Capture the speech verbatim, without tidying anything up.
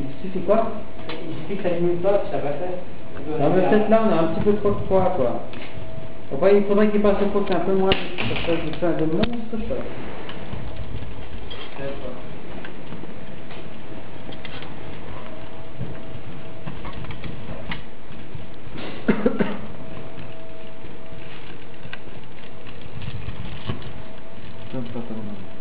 Il suffit quoi? Il suffit que ça diminue pas, puis ça va faire. Non, mais peut-être là, on a un petit peu trop de poids, quoi. Après, il faudrait qu'il passe au côté un peu moins. Ça fait du pain de monstre, ça. Pas, pas, pas, pas.